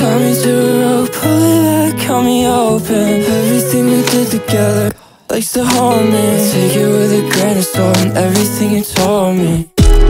tie me to a rope, pull it back, cut me open. Everything we did together likes to haunt me. Take it with a grain of salt and everything you told me.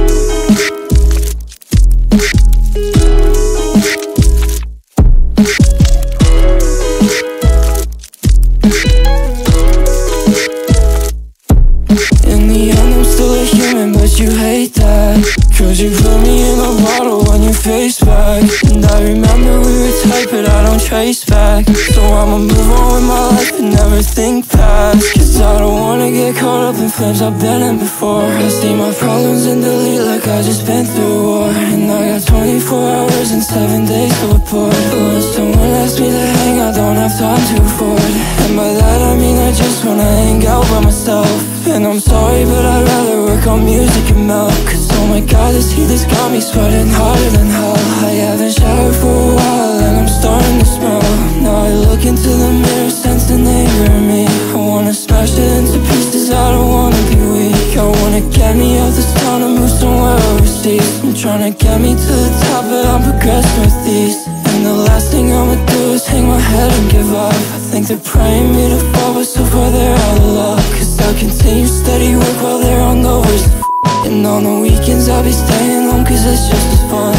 In the end I'm still a human, but you hate that, 'cause you put me in a bottle when you face back. And I remember we were tight, but I don't trace back. So I'ma move on with my life and never think past, 'cause I don't wanna get caught up in flames I've been in before. I see my problems and delete like I just been through war. And I got 24 hours and 7 days to report. But when someone asks me to hang, I don't have time to afford. And by that I mean I just wanna hang out by myself. And I'm sorry, but I'd rather work on music and melt. 'Cause oh my god, this heat has got me sweating harder than hell. I haven't showered for a while and I'm starting to smell. Now I look into the mirror, sense the anger in me. I wanna smash it into pieces, I don't wanna be weak. I wanna get me out this town and move somewhere overseas. I'm trying to get me to the top, but I'm progressing with these. And the last thing I'ma do is hang my head and give up. I think they're praying me to fall, but so far they're out of luck. 'Cause I'll continue steady work while they're on overs. And on the weekends I'll be staying home 'cause it's just as fun.